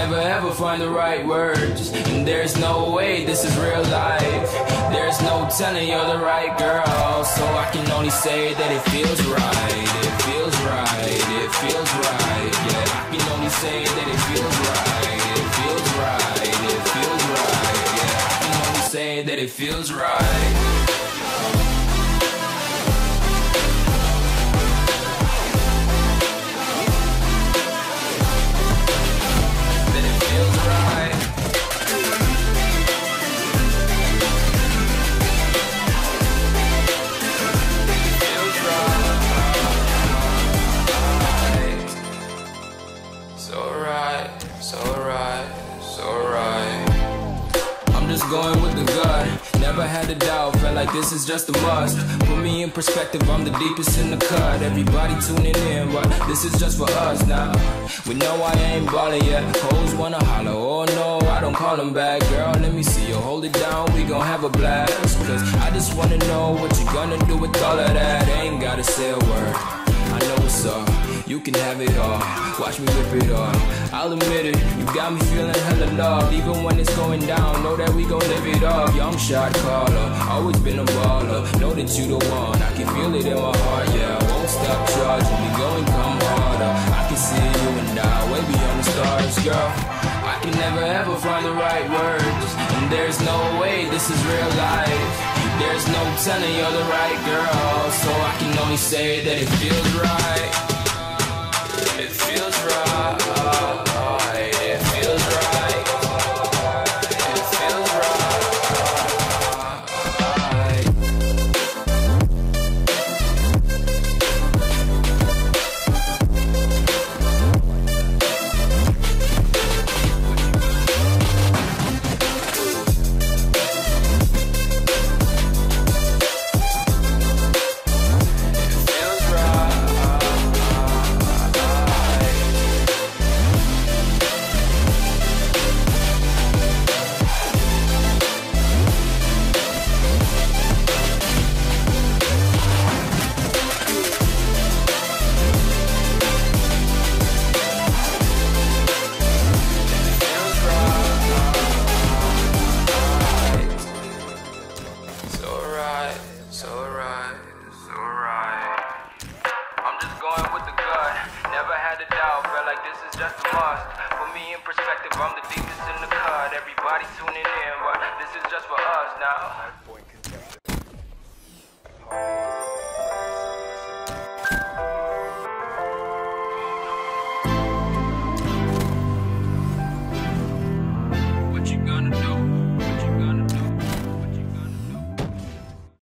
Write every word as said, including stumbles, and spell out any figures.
never ever find the right words, and there's no way this is real life. There's no telling you're the right girl, so I can only say that it feels right. It feels right, it feels right. Yeah, I can only say that it feels right. It feels right, it feels right. Yeah, I can only say that it feels right. Going with the gut, never had a doubt, felt like this is just a must. Put me in perspective, I'm the deepest in the cut. Everybody tuning in, but this is just for us now. We know I ain't ballin' yet, hoes wanna holler, oh no, I don't call them back. Girl, let me see you hold it down, we gon' have a blast. Cause I just wanna know what you gonna do with all of that. Ain't gotta say a word, I know what's up. You can have it all, watch me rip it off. I'll admit it, you got me feeling hella loved. Even when it's going down, know that we gon' live it up. Young shot caller, always been a baller. Know that you the one, I can feel it in my heart. Yeah, I won't stop charging, we going come harder. I can see you and I, way beyond the stars, girl. I can never ever find the right words, and there's no way this is real life. There's no telling you're the right girl, so I can only say that it feels right.